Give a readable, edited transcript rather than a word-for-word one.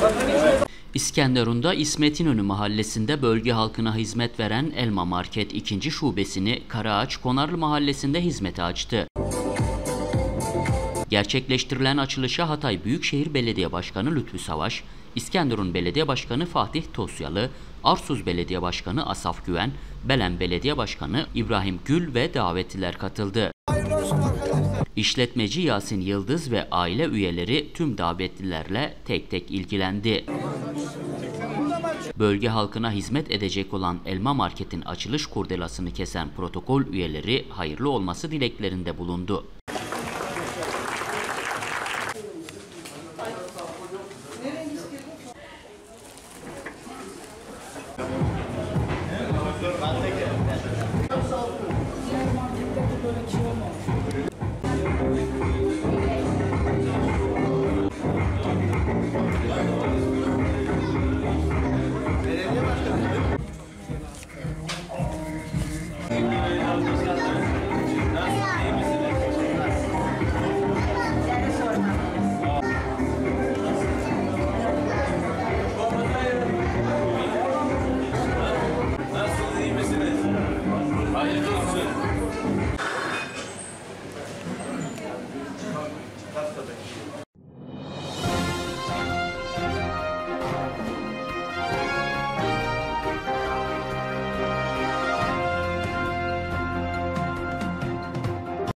İskenderun'da İsmet İnönü Mahallesi'nde bölge halkına hizmet veren Elma Market 2. şubesini Karaağaç Konarlı Mahallesi'nde hizmete açtı. Gerçekleştirilen açılışa Hatay Büyükşehir Belediye Başkanı Lütfü Savaş, İskenderun Belediye Başkanı Fatih Tosyalı, Arsuz Belediye Başkanı Asaf Güven, Belen Belediye Başkanı İbrahim Gül ve davetliler katıldı. İşletmeci Yasin Yıldız ve aile üyeleri tüm davetlilerle tek tek ilgilendi. Bölge halkına hizmet edecek olan Elma Market'in açılış kurdelasını kesen protokol üyeleri hayırlı olması dileklerinde bulundu. Belediye başkanı.